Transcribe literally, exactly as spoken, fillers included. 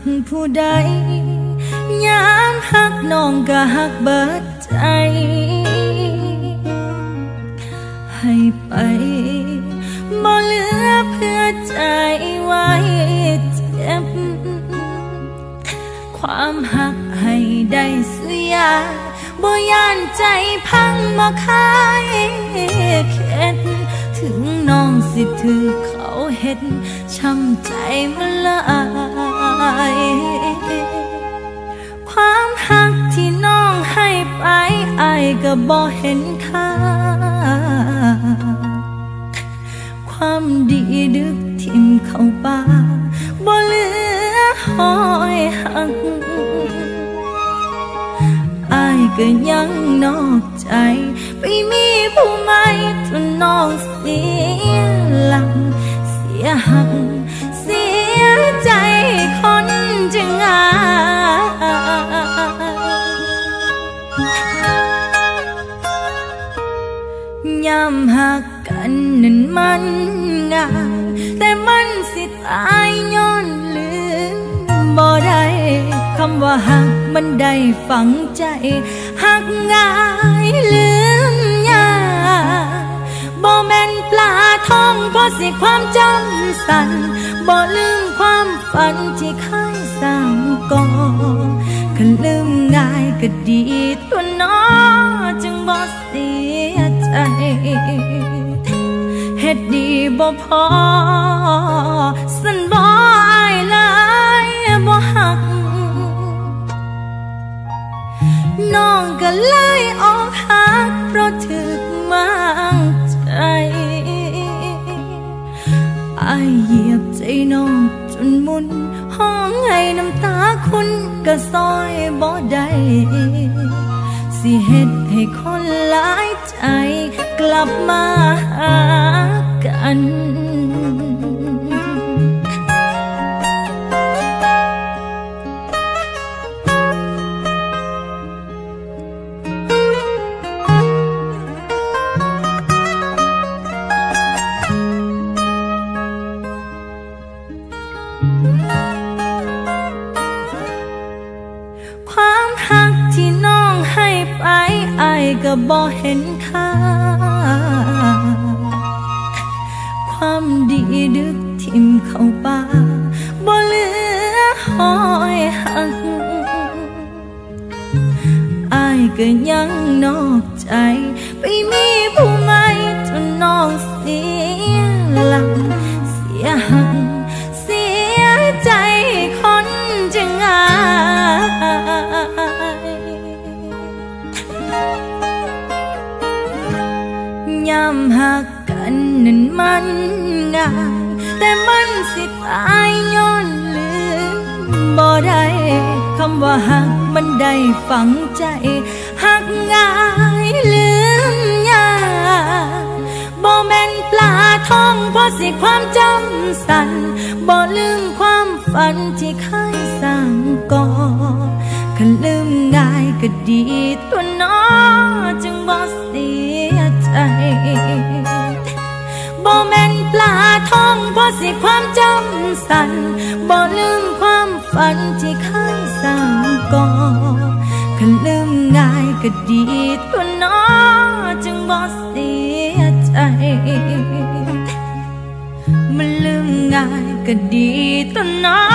ผู้ใดยามหักน้องก็หักเบิดใจให้ไปบ่เหลือเพื่อใจไว้เจ็บความหักให้ได้เสียบ่ย่านใจพังบ่คายเข็ดถึงน้องสิถือเขาเฮ็ดช้ำใจมันละอายความหักที่น้องให้ไปอายก็บ่เห็นค่าความดีดึกทิ่มเข้าป่าบ่เหลือหอยหักอายก็ยังนอกใจไปมีผู้ใหม่จนน้องเสียหลักเสียหักเสียใจคนจึงอายามหักกันนั้นมันง่ายแต่มันสิตายย้อนลืมบ่ได้คำว่าหักมันได้ฝังใจหักง่ายลืมยากบ่แม่นปลาท้องเพราะสิความจำสั้นบ่ลืมความฝันที่เคยสร้างก่อคันลืมง่ายก็ดีตัวน้อจึงบ่เสียใจเฮ็ดดีบ่พอสันบ่อายหลายบ่หักน้องก็เลยออกหักเพราะถึกมั่งใจอายเหยียบใจน้องจนมุนห้องให้น้ำตาคุณก็ซอยบ่ได้สิเฮ็ดให้คนหลายใจกลับมาหากันความหักที่น้องให้ไปอายก็บ่เห็นค่าความดีดึกทิ่มเข้าป่าบ่เหลือหอยหักอายก็ยังนอกใจไปมีผู้ใหม่จนน้องเสียหลักเสียหักเสียใจคนจึงอายยามหักกันนั้นมันง่ายแต่มันสิตายย้อนลืมบ่ได้คำว่าหักมันได้ฝังใจหักง่ายลืมยากบ่แม่นปลาท้องเพราะสิความจำสั้นบ่ลืมความฝันที่เคยสร้างก่อคันลืมง่ายก็ดีตัวน้อจึงบ่เสียใจบ่แม่นปลาท้องเพราะสิความจำสั้นบ่ลืมความฝันที่เคยสร้างก่อคันลืมง่ายก็ดีตัวน้อจึงบ่เสียใจมันลืมง่ายก็ดีตัวน้อ